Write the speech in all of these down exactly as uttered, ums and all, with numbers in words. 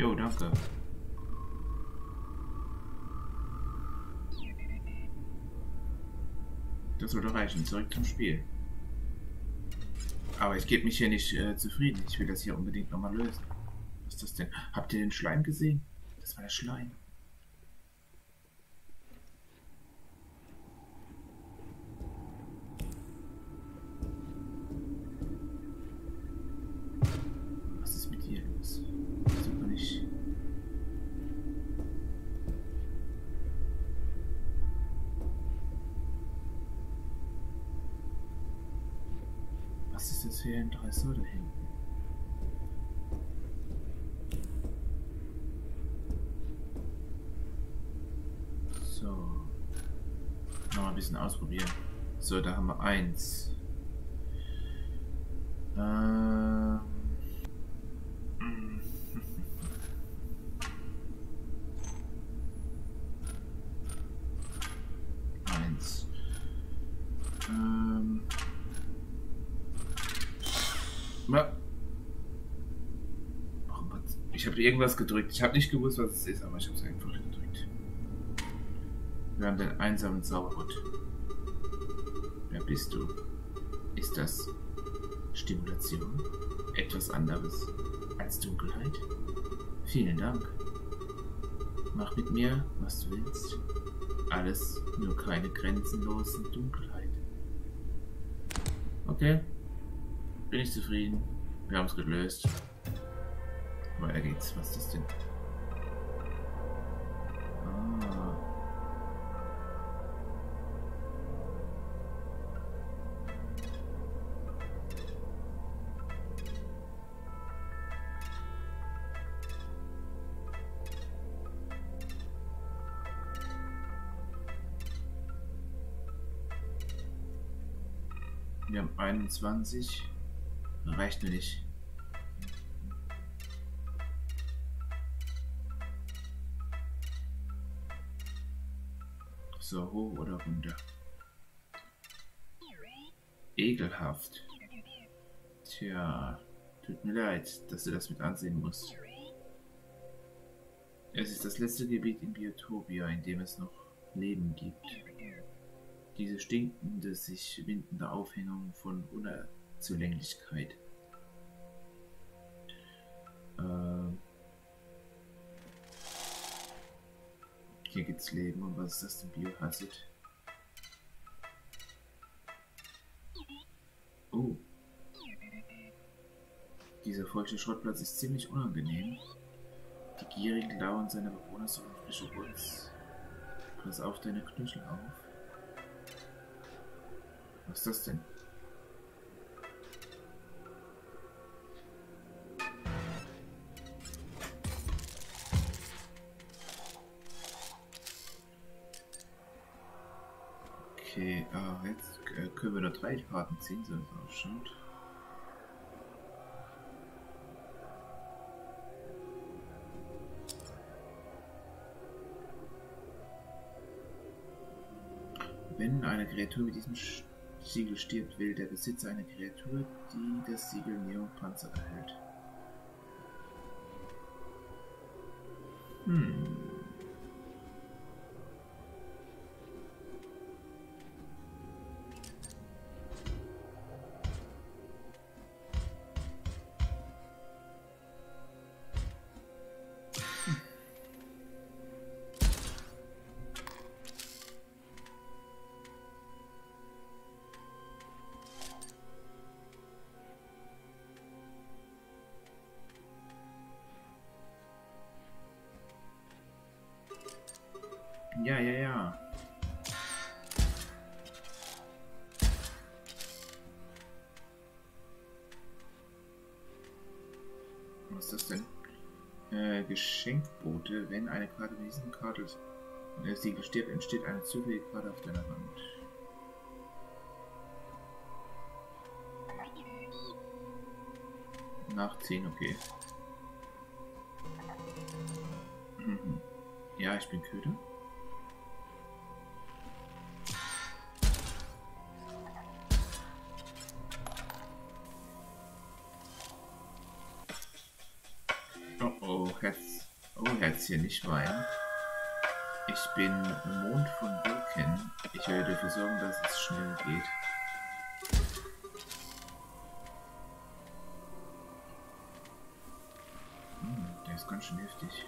Jo, danke. Das sollte reichen. Zurück zum Spiel. Aber ich gebe mich hier nicht äh, zufrieden. Ich will das hier unbedingt nochmal lösen. Was ist das denn? Habt ihr den Schleim gesehen? Das war der Schleim. Was ist mit dir los? Das sieht man nicht. Was ist das für ein Tresor da hinten? So. Noch mal ein bisschen ausprobieren. So, da haben wir eins. Ähm. eins. Ähm. Oh Gott. Ich habe irgendwas gedrückt. Ich habe nicht gewusst, was es ist, aber ich habe es einfach gedrückt. Wir haben den einsamen Zauberhut. Wer bist du? Ist das Stimulation? Etwas anderes als Dunkelheit? Vielen Dank. Mach mit mir, was du willst. Alles, nur keine grenzenlose Dunkelheit. Okay. Bin ich zufrieden. Wir haben es gelöst. Weiter geht's. Was ist das denn? Ah. Wir haben einundzwanzig. Reicht mir nicht. So, hoch oder runter? Ekelhaft. Tja, tut mir leid, dass du das mit ansehen musst. Es ist das letzte Gebiet in Biotopia, in dem es noch Leben gibt. Diese stinkende, sich windende Aufhängung von Unzulänglichkeit. Äh, hier gibt's Leben. Und was ist das denn? Biohazard? Oh. Dieser feuchte Schrottplatz ist ziemlich unangenehm. Die gierigen Lauern seiner Bewohner suchen frische Holz. Pass auf deine Knöchel auf. Was ist das denn? Okay, äh, jetzt äh, können wir nur drei Karten ziehen, so wie es ausschaut. Wenn eine Kreatur mit diesem Sch Siegel stirbt, will der Besitzer eine Kreatur, die das Siegel Neopanzer erhält. Hm. Ja, ja, ja. Was ist das denn? Äh, Geschenkbote. Wenn eine Karte mit diesem Karte äh, Siegel stirbt, entsteht eine zufällige Karte auf deiner Hand. Nachziehen, okay. Mhm. Ja, ich bin Köder. Oh oh. Herz. Oh, Herz hier nicht weinen. Ich bin Mond von Vulcan. Ich werde dafür sorgen, dass es schnell geht. Hm, der ist ganz schön heftig.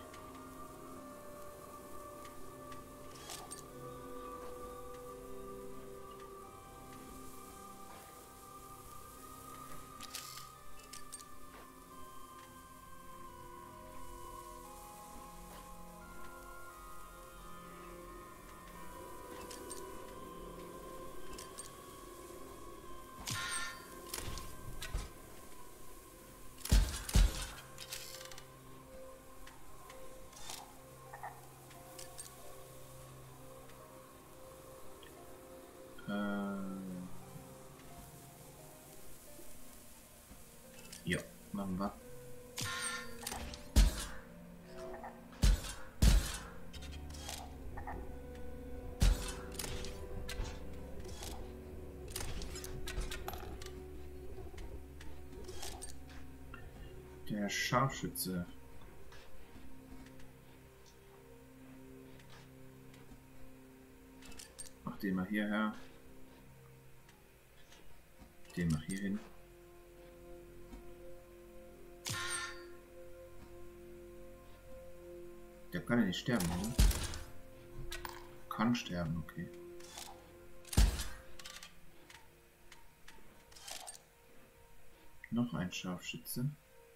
Ja, machen wir. Der Scharfschütze. Mach den mal hierher. Den mach hier hin. Der kann ja nicht sterben, oder? Kann sterben, okay. Noch ein Scharfschütze.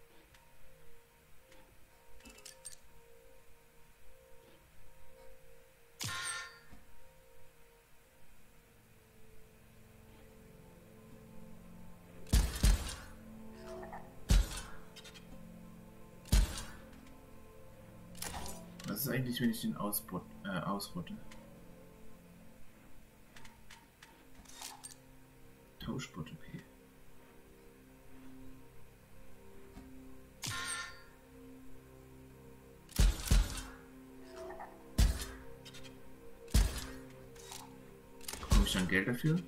Was ist eigentlich, wenn ich den ausbot, äh, ausrotte? Tauschbot, okay. Bekomme ich dann Geld dafür?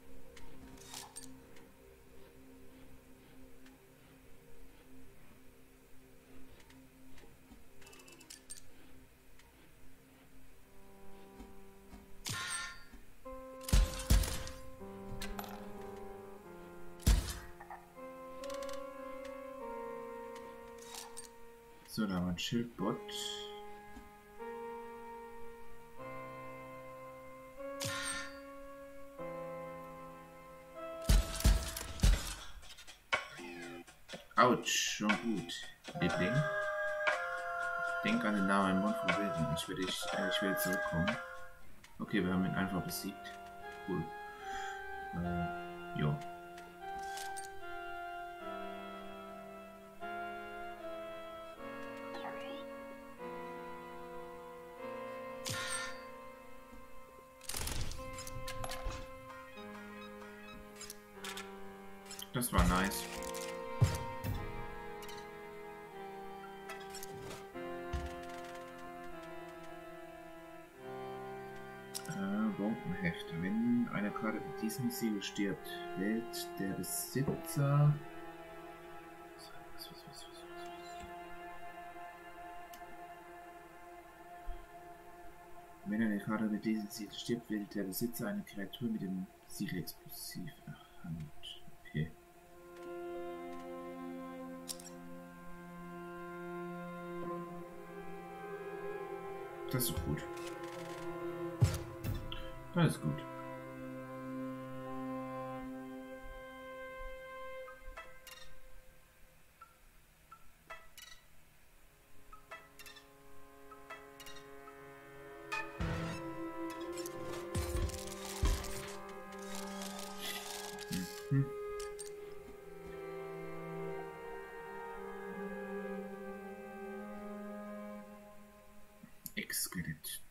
So, da haben wir ein Schildbot. Autsch, schon gut. Liebling. Denk an den Namen im Mund von Wilden. Ich werde ich, äh, ich werde zurückkommen. Okay, wir haben ihn einfach besiegt. Cool. Äh, jo. Das war nice. Äh, Bombenheft. Wenn eine Karte mit diesem Siegel stirbt, wählt der Besitzer. Was, was, was, was, was, was. Wenn eine Karte mit diesem Siegel stirbt, wählt der Besitzer eine Kreatur mit dem Siegel-Explosiv. Ach, Hand. Okay. Das ist gut. Das ist gut. Mhm. Exquisite.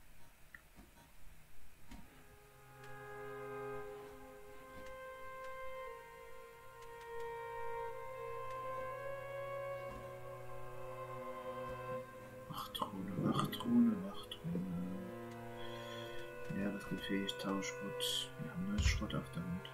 Wachtrune, Wachtrune, Wachtrune. Ja, was gefähig, Tauschgut. Wir haben nur Schrott auf der Hand.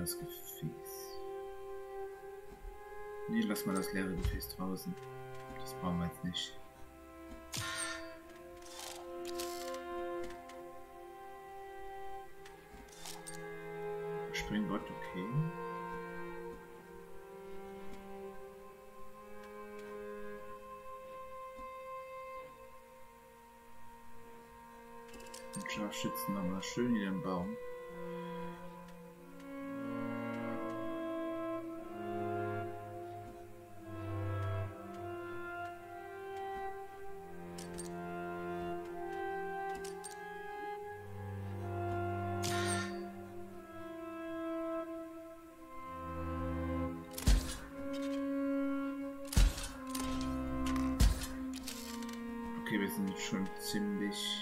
leeres Gefäß. Nee, lass mal das leere Gefäß draußen. Das brauchen wir jetzt nicht. Springbot, okay. Den Scharfschützen nochmal schön in den Baum. Okay, wir sind jetzt schon ziemlich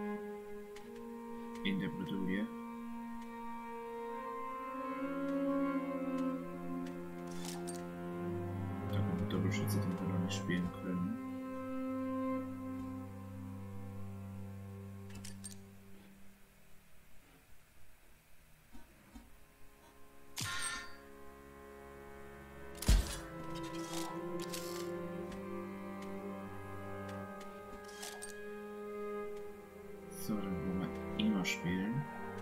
in der Bredouille. Da kommt der Doppelschütze, den wir noch nicht spielen können. So, dann wollen wir immer spielen.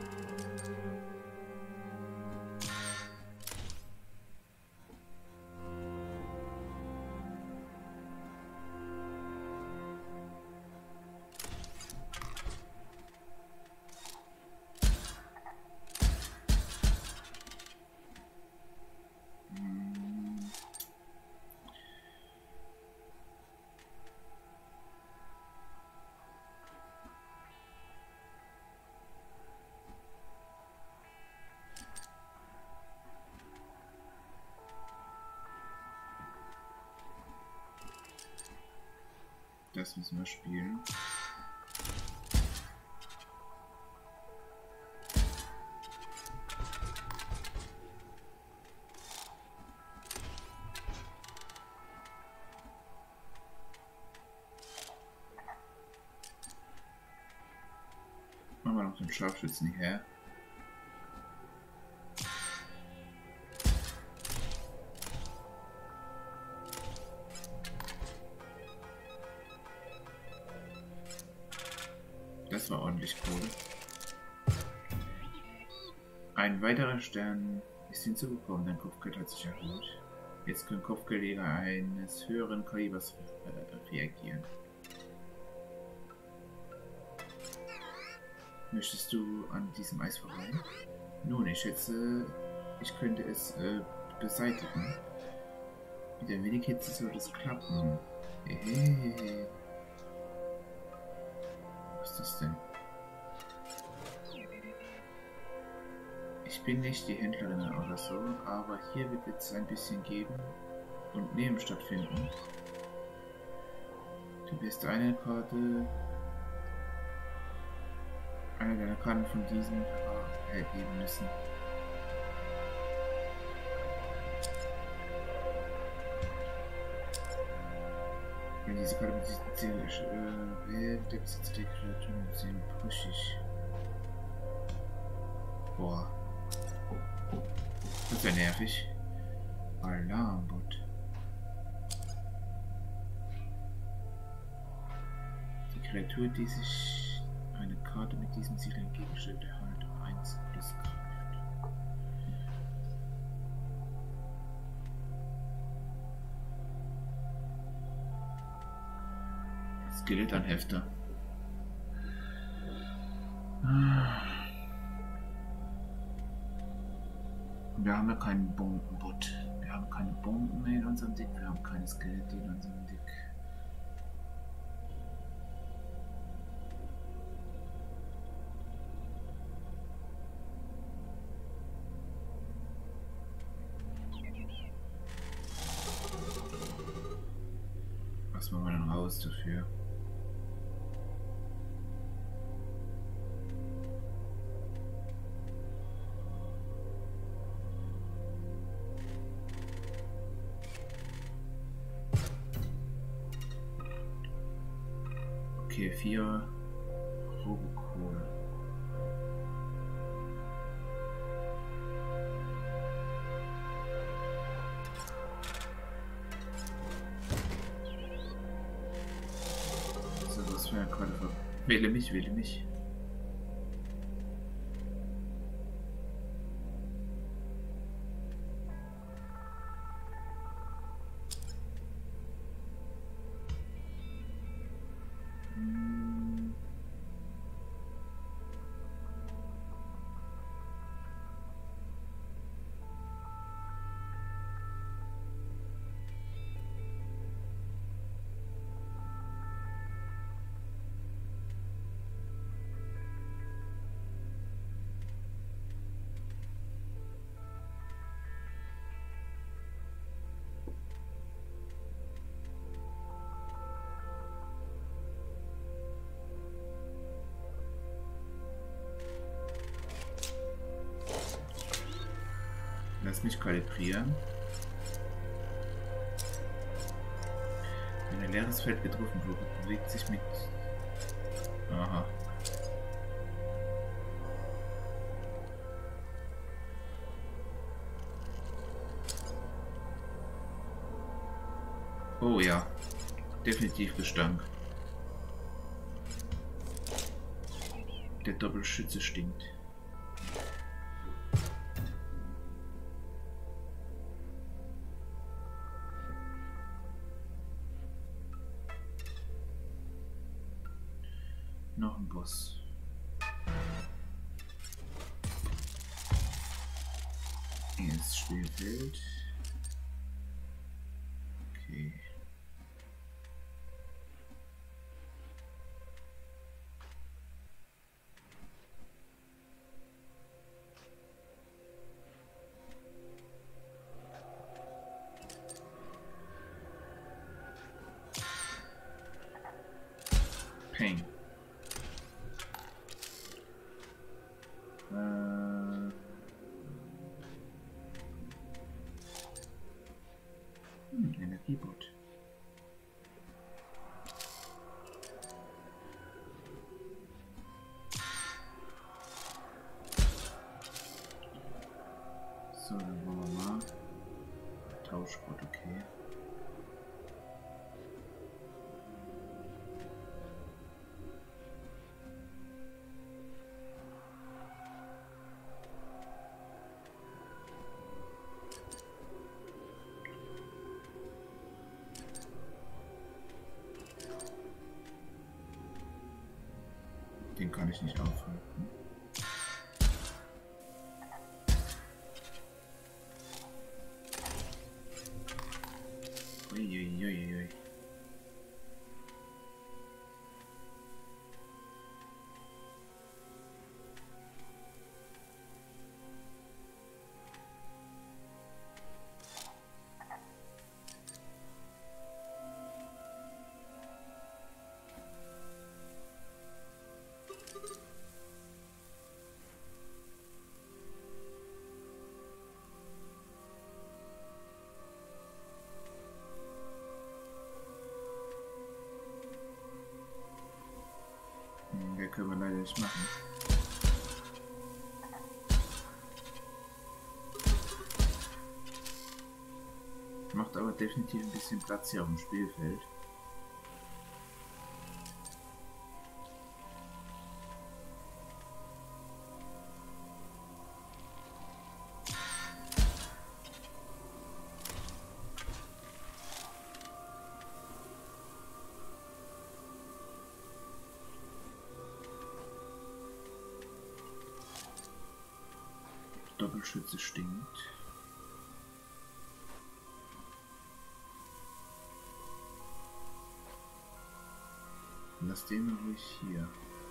Das müssen wir spielen. Machen wir noch den Scharfschützen her. Das war ordentlich cool. Ein weiterer Stern ist hinzugekommen, dein Kopfgeld hat sich erhöht. Jetzt können Kopfgeldjäger eines höheren Kalibers äh, reagieren. Möchtest du an diesem Eis vorbei? Nun, ich schätze, ich könnte es äh, beseitigen. Mit ein wenig Hitze soll es klappen. Hehehe. Was ist das denn? Ich bin nicht die Händlerin oder so, aber hier wird jetzt ein bisschen geben und Nehmen stattfinden. Du wirst eine Karte, eine deiner Karten von diesem hergeben müssen. Wenn diese Karte mit diesem Ziel äh, wählt, der Besitzer der Kreatur mit dem brüchig. Boah. Das ist ja nervig. Alarmbot. Die Kreatur, die sich eine Karte mit diesem Ziel entgegenstellt, erhält eins plus Kraft. Skelettanhefter. Wir haben ja keinen Bombenbot. Wir haben keine Bomben mehr in unserem Deck. Wir haben keine Skelette in unserem Deck. Was machen wir denn raus dafür? Okay, vier Robokohl. Das wäre ja gerade ver... Wähle mich, wähle mich. Lass mich kalibrieren. Wenn ein leeres Feld getroffen wurde, bewegt sich mit... Aha. Oh ja, definitiv Gestank. Der Doppelschütze stinkt. Noch ein Boss. Hier ist Spielfeld. Okay. Peng. Hm, Energiebot. So, dann wollen wir mal. Tauschbot, okay. Den kann ich nicht aufhalten. Uiuiuiui. Mehr können wir leider nicht machen. Macht aber definitiv ein bisschen Platz hier auf dem Spielfeld. Doppelschütze stinkt. Lass den mal ruhig hier.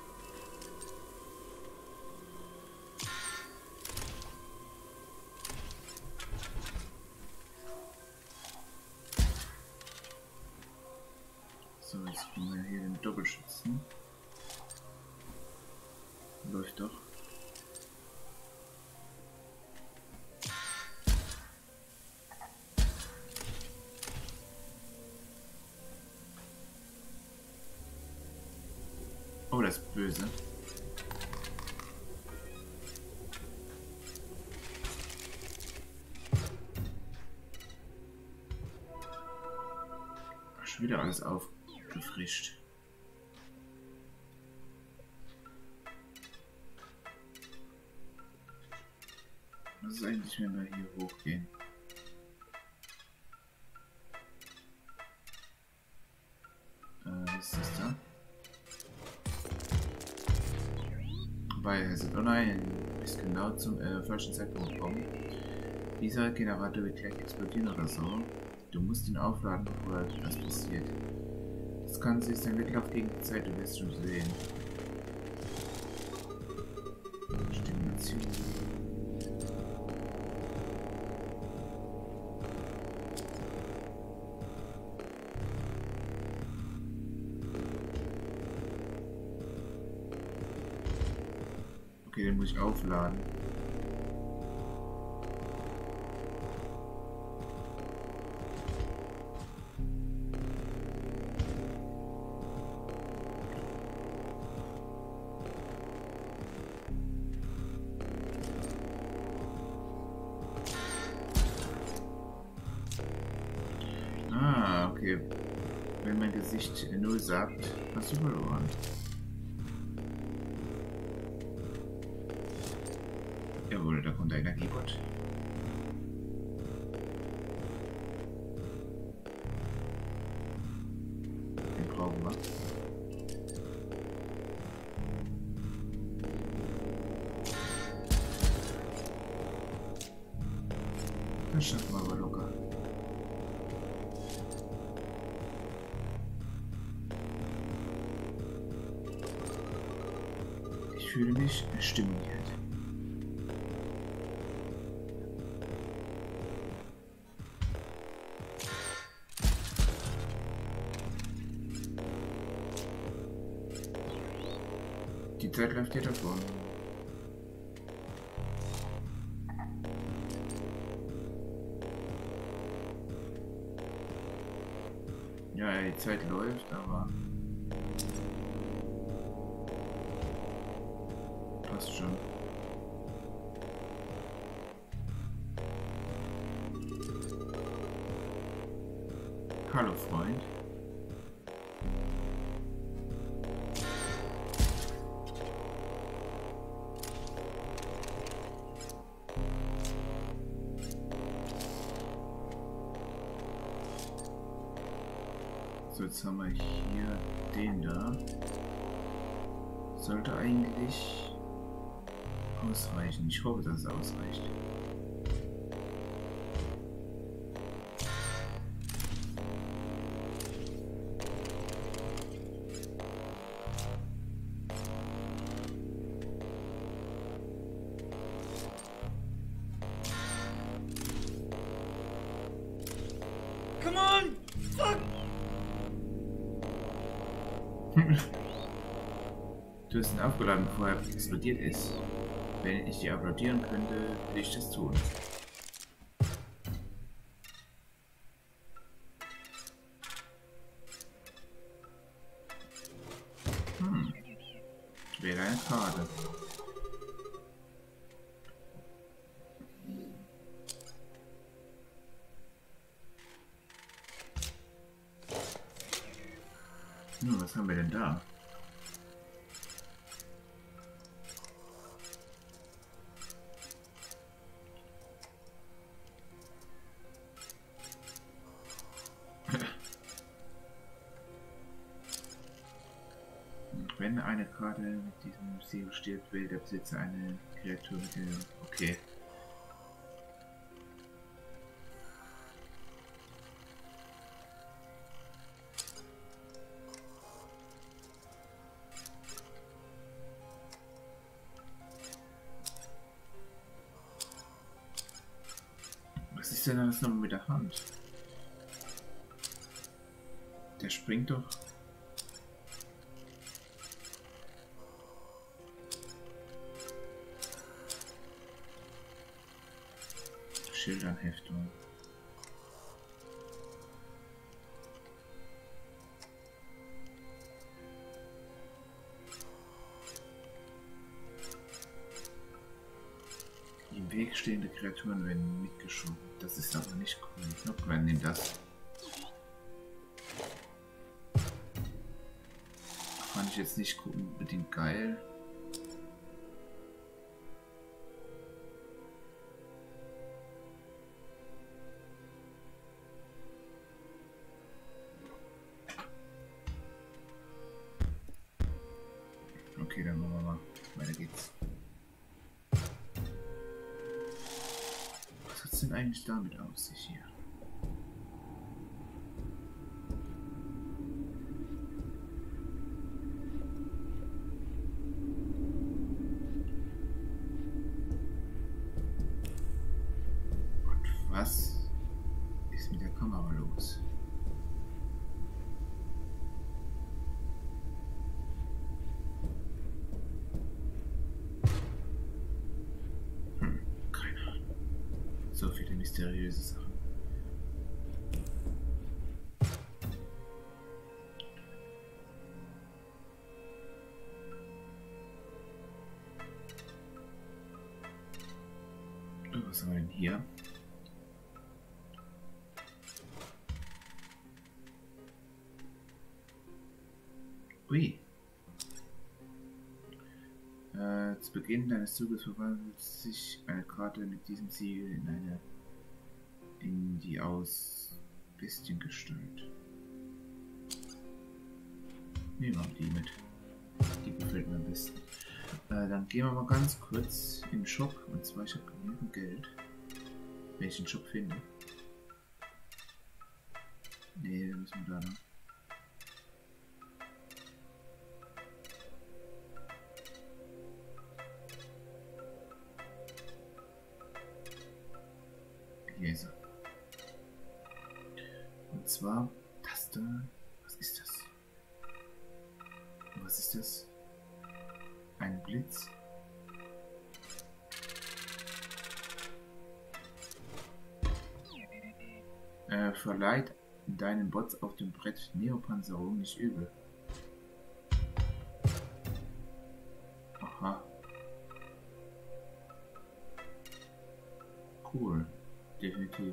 So, jetzt haben wir hier den Doppelschützen. Läuft doch. Oh, das ist böse. Ach, schon wieder alles aufgefrischt. Was ist eigentlich, wenn wir hier hochgehen? Äh, was ist das da? Wobei, also, oh nein, ist genau zum äh, falschen Zeitpunkt gekommen. Dieser Generator wird gleich explodieren oder so. Du musst ihn aufladen, bevor das passiert. Das Ganze ist ein Wettlauf gegen die Zeit, du wirst schon sehen. Stimulation. Okay, den muss ich aufladen. Ah, okay. Wenn mein Gesicht null sagt, hast du verloren. Jawohl, da kommt der Energiebot. Den brauchen wir. Das schaffen wir aber locker. Ich fühle mich stimuliert. Die Zeit läuft hier davon. Ja, die Zeit läuft, aber passt schon. Hallo, Freund. So, jetzt haben wir hier den da. Sollte eigentlich ausreichen. Ich hoffe, dass es ausreicht. Come on! Fuck! Du hast ihn aufgeladen, bevor er explodiert ist. Wenn ich dir applaudieren könnte, würde ich das tun. Hm. Wäre eine Karte. Nun, was haben wir denn da? Wenn eine Karte mit diesem Siegel stirbt, wählt der Besitzer eine Kreatur mit dem... Okay. Was ist denn das nochmal mit der Hand? Der springt doch. Schildanheftung. Die im Weg stehende Kreaturen werden mitgeschoben. Das ist aber nicht cool. Ich glaube, wir nehmen das. Fand ich jetzt nicht unbedingt geil. Okay, dann machen wir mal. Weiter geht's. Was hat's denn eigentlich damit auf sich hier? Und was ist mit der Kamera los? So viele mysteriöse Sachen. Oh, was haben wir denn hier? Ui. Äh, zu Beginn deines Zuges verwandelt sich eine Karte mit diesem Siegel in eine in die aus Bestiengestalt. Nehmen wir die mit. Die gefällt mir am besten. Äh, dann gehen wir mal ganz kurz in den Shop. Und zwar, ich habe genügend Geld. Wenn ich den Shop finde. Nee, müssen wir da noch. Hier ist er. Und zwar das da. Was ist das? Was ist das? Ein Blitz? Äh, verleiht deinen Bots auf dem Brett Neopanzerung nicht übel. Aha. Cool. Definitiv.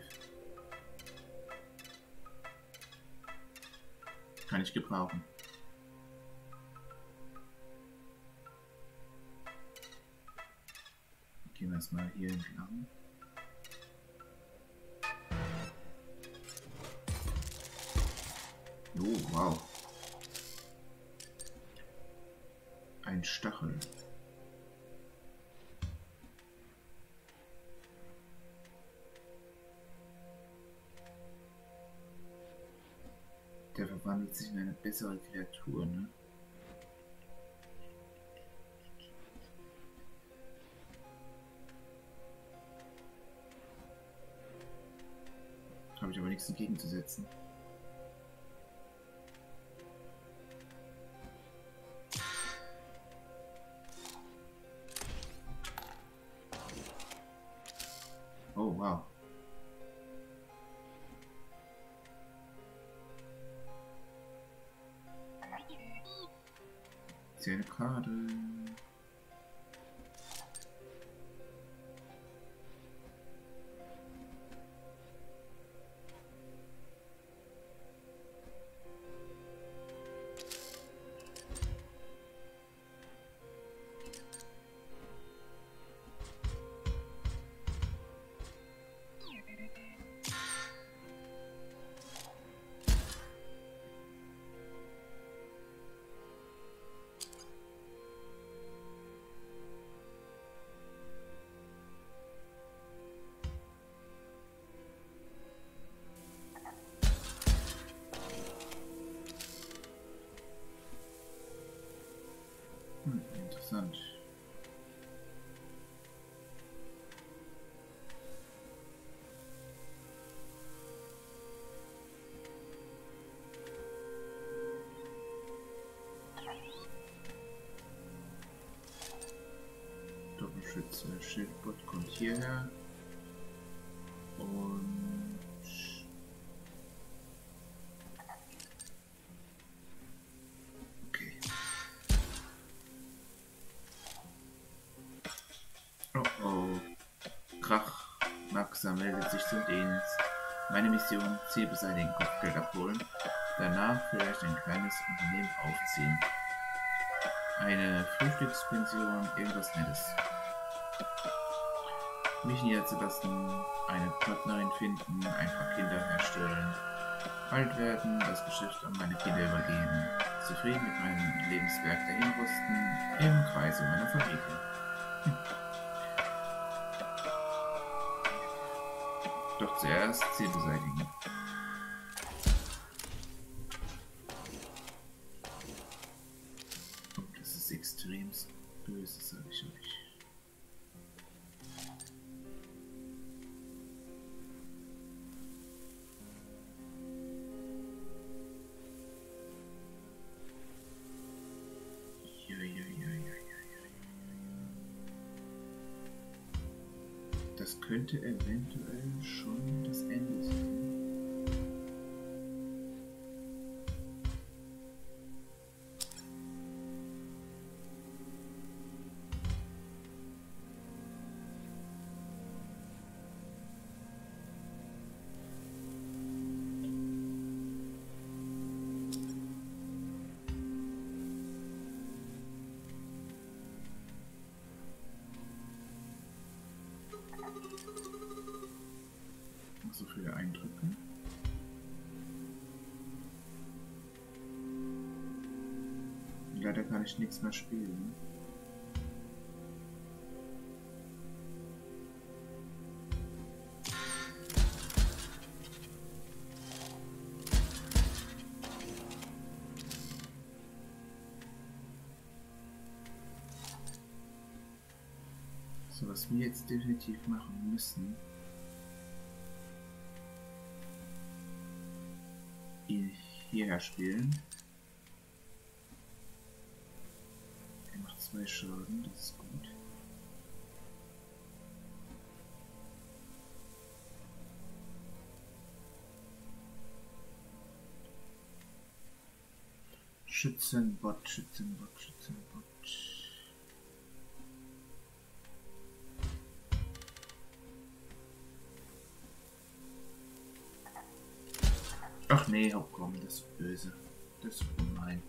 Kann ich gebrauchen. Gehen wir jetzt mal hier entlang. Oh, wow. Ein Stachel. Der verwandelt sich in eine bessere Kreatur, ne? Habe ich aber nichts entgegenzusetzen. Oh, wow. Ist ja eine Karte. Hm, interessant. Doppelschütze, Schildbot kommt hierher. Und okay. Oh oh. Krach. Maxa meldet sich zum Dienst. Meine Mission: Ziel beseitigen, Kopfgeld abholen. Danach vielleicht ein kleines Unternehmen aufziehen. Eine Frühstückspension, irgendwas Nettes. Mich niederzulassen, eine Partnerin finden, ein paar Kinder herstellen, alt werden, das Geschäft an meine Kinder übergeben, sich zufrieden mit meinem Lebenswerk dahinrosten im Kreise meiner Familie. Hm. Doch zuerst Ziel beseitigen. Oh, das ist extrem böse, sag ich euch. Das könnte eventuell schon das Ende sein. So viele Eindrücke. Leider kann ich nichts mehr spielen. So, was wir jetzt definitiv machen müssen, ihn hierher spielen. Er macht zwei Schaden, das ist gut. Schützenbot, Schützenbot, Schützenbot. Ach nee, oh komm, das ist böse. Das ist gemein.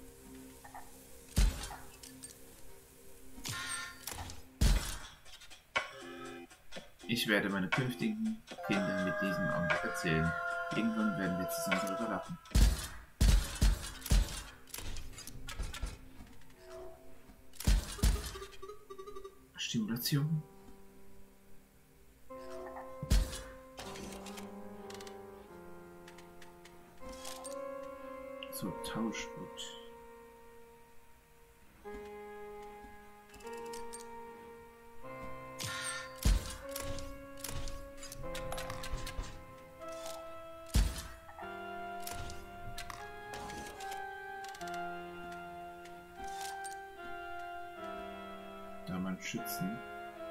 Ich werde meine künftigen Kinder mit diesem Augenblick erzählen. Irgendwann werden wir zusammen darüber lachen. Stimulation. So, Tauschbot. Da man schützen.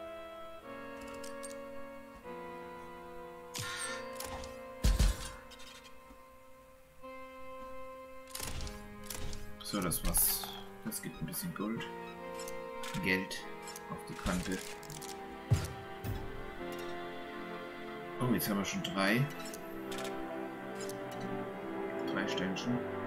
So, das war's. Das gibt ein bisschen Gold. Geld auf die Kante. Oh, jetzt haben wir schon drei. Drei Ständchen.